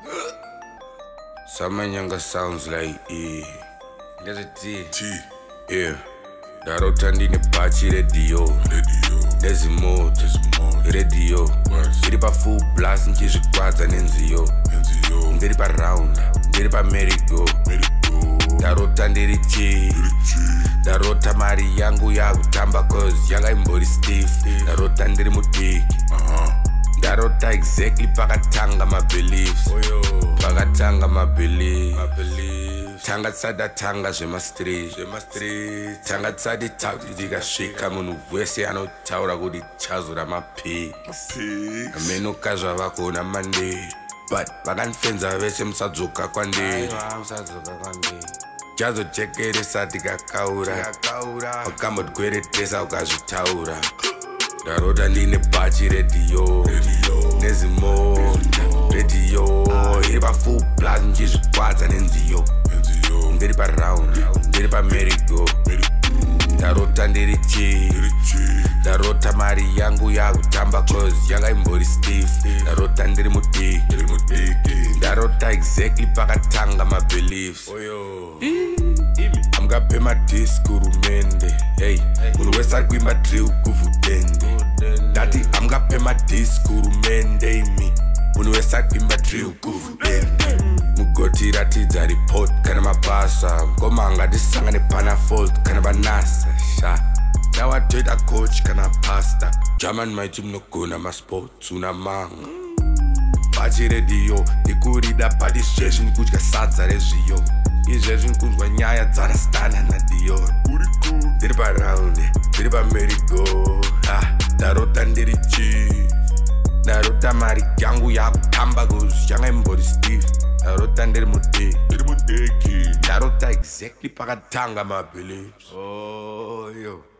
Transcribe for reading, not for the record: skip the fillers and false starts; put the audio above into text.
Samanyanga sounds like E. There's a T. Yeah. Darota ndine Bhachi radio. There's more. Radio. Ndiri pa full blast nchizvikwata nenziyo. Ndiri pa round. Ndiri pa merry-go. Darota ndiri chi. Darota mari yangu yakutamba cause yanga imbori stiff. Darota ndiri mudiki. Darota exactly pakatanga my beliefs. Pakatanga my beliefs. Tanga tsada tanga zvema street. Tanga tsadi tauti ndikasvika munhu wese anotaura kuti chazora mapi. Amenoka zvavakona mande. But vakanifenza vese musadzoka kwandiri. Chazochekeresa tikakaura. Wakambotgweretesa ukazvitaura. Darota ndine Bhachi radio. Nezimota radio. Iri pa full blast nchizvikwata nenziyo. Ndiri pa round. Ndiri pa merry-go. Darota ndiri chi. Darota mari yangu yakutamba cause yanga imbori stiff. Darota ndiri mudiki. Darota exactly pakatanga my beliefs. Amgapema diskurumende. Hey, munhu wese ari kuimba drill kuvhudende. Ndati amgapema diskurumende imi. Munhu wese ari kuimba drill kuvhudende. Mugoti ratidza report kana mabasa. Ngoma angadisangane pana fault kana vanasa. Ndawatoita coach kana pasta. German maiti munogona masports unamanga. Bhachi radio ndikurida padi zvezvi ndikudya sadza rezviyo. Izvezvi ndikunzwa nyaya dzanastana naDior. Ndiri pa round, ndiri pa merry-go. Darota ndiri chi. Darota mari yangu yakutamba cause yanga imbori stiff. Darota ndiri mudiki. Darota exactly pakatanga my beliefs. Yo.